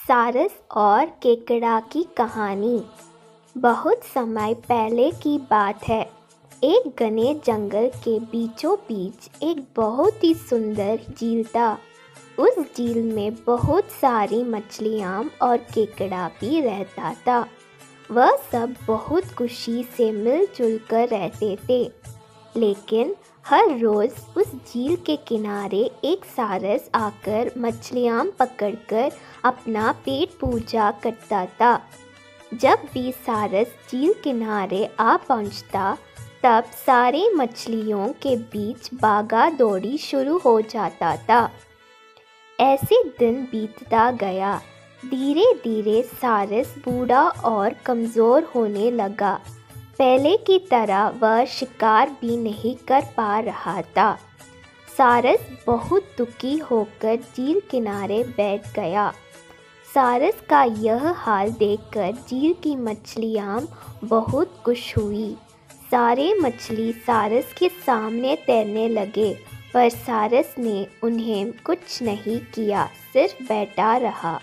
सारस और केकड़ा की कहानी। बहुत समय पहले की बात है। एक घने जंगल के बीचों बीच एक बहुत ही सुंदर झील था। उस झील में बहुत सारी मछलियाँ और केकड़ा भी रहता था। वह सब बहुत खुशी से मिलजुल कर रहते थे। लेकिन हर रोज़ उस झील के किनारे एक सारस आकर मछलियाँ पकड़कर अपना पेट पूजा करता था। जब भी सारस झील किनारे आ पहुँचता, तब सारे मछलियों के बीच भागा दौड़ी शुरू हो जाता था। ऐसे दिन बीतता गया। धीरे धीरे सारस बूढ़ा और कमज़ोर होने लगा। पहले की तरह वह शिकार भी नहीं कर पा रहा था। सारस बहुत दुखी होकर झील किनारे बैठ गया। सारस का यह हाल देखकर झील की मछलियाँ बहुत खुश हुई। सारे मछली सारस के सामने तैरने लगे, पर सारस ने उन्हें कुछ नहीं किया, सिर्फ बैठा रहा।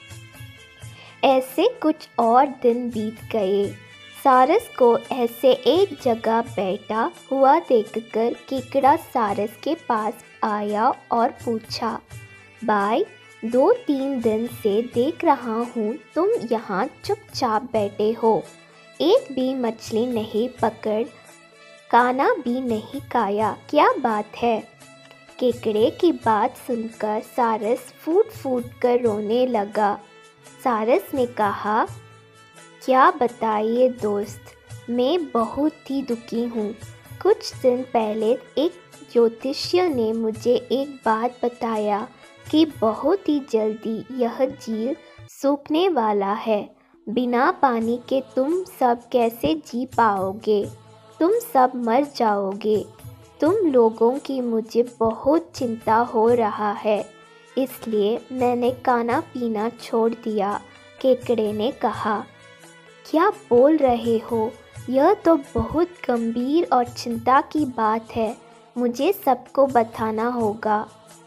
ऐसे कुछ और दिन बीत गए। सारस को ऐसे एक जगह बैठा हुआ देखकर केकड़ा सारस के पास आया और पूछा, भाई, 2-3 दिन से देख रहा हूँ तुम यहाँ चुपचाप बैठे हो, एक भी मछली नहीं पकड़, खाना भी नहीं खाया, क्या बात है? केकड़े की बात सुनकर सारस फूट फूट कर रोने लगा। सारस ने कहा, क्या बताइए दोस्त, मैं बहुत ही दुखी हूँ। कुछ दिन पहले एक ज्योतिषी ने मुझे एक बात बताया कि बहुत ही जल्दी यह झील सूखने वाला है। बिना पानी के तुम सब कैसे जी पाओगे? तुम सब मर जाओगे। तुम लोगों की मुझे बहुत चिंता हो रहा है, इसलिए मैंने खाना पीना छोड़ दिया। केकड़े ने कहा, क्या बोल रहे हो? यह तो बहुत गंभीर और चिंता की बात है, मुझे सबको बताना होगा।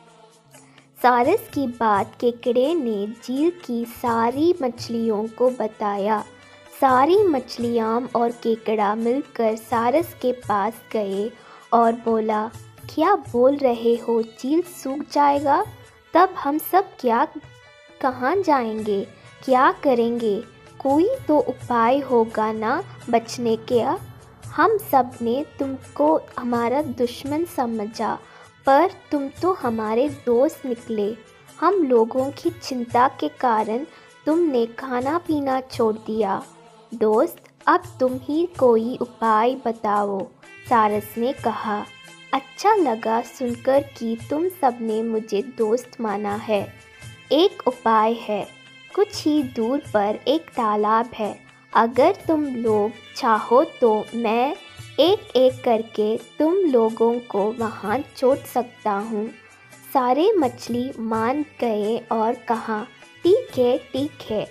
सारस की बात केकड़े ने झील की सारी मछलियों को बताया। सारी मछलियाँ और केकड़ा मिलकर सारस के पास गए और बोला, क्या बोल रहे हो, झील सूख जाएगा? तब हम सब कहाँ जाएंगे, क्या करेंगे? कोई तो उपाय होगा ना बचने का। हम सब ने तुमको हमारा दुश्मन समझा, पर तुम तो हमारे दोस्त निकले। हम लोगों की चिंता के कारण तुमने खाना पीना छोड़ दिया। दोस्त, अब तुम ही कोई उपाय बताओ, सारस ने कहा। अच्छा लगा सुनकर कि तुम सब ने मुझे दोस्त माना है। एक उपाय है। कुछ ही दूर पर एक तालाब है। अगर तुम लोग चाहो तो मैं एक एक करके तुम लोगों को वहाँ छोड़ सकता हूँ। सारे मछली मान गए और कहा, ठीक है ठीक है।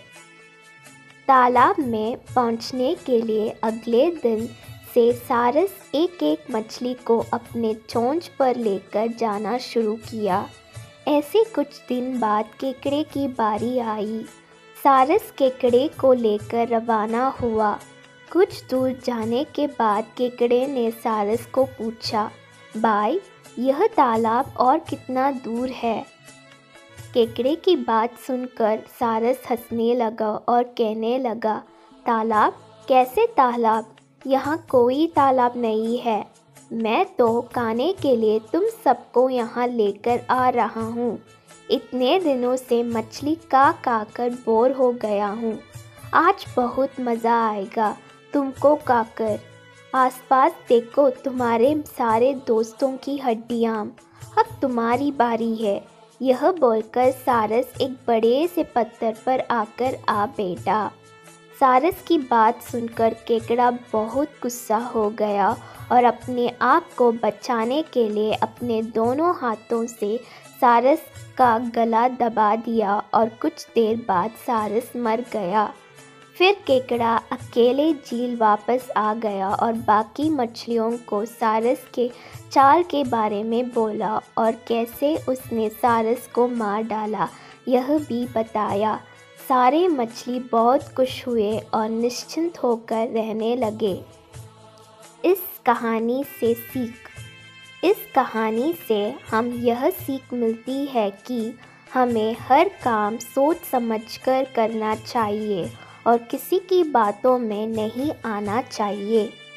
तालाब में पहुँचने के लिए अगले दिन से सारस एक एक मछली को अपने चोंच पर लेकर जाना शुरू किया। ऐसे कुछ दिन बाद केकड़े की बारी आई। सारस केकड़े को लेकर रवाना हुआ। कुछ दूर जाने के बाद केकड़े ने सारस को पूछा, भाई, यह तालाब और कितना दूर है? केकड़े की बात सुनकर सारस हंसने लगा और कहने लगा, तालाब? कैसे तालाब? यहाँ कोई तालाब नहीं है। मैं तो खाने के लिए तुम सबको यहाँ लेकर आ रहा हूँ। इतने दिनों से मछली खा कर बोर हो गया हूँ। आज बहुत मज़ा आएगा तुमको खाकर। आसपास देखो, तुम्हारे सारे दोस्तों की हड्डियाँ। अब तुम्हारी बारी है। यह बोलकर सारस एक बड़े से पत्थर पर आकर आ बैठा। सारस की बात सुनकर केकड़ा बहुत गुस्सा हो गया और अपने आप को बचाने के लिए अपने दोनों हाथों से सारस का गला दबा दिया और कुछ देर बाद सारस मर गया। फिर केकड़ा अकेले झील वापस आ गया और बाकी मछलियों को सारस के चाल के बारे में बोला और कैसे उसने सारस को मार डाला, यह भी बताया। सारे मछली बहुत खुश हुए और निश्चिंत होकर रहने लगे। इस कहानी से हम यह सीख मिलती है कि हमें हर काम सोच समझकर करना चाहिए और किसी की बातों में नहीं आना चाहिए।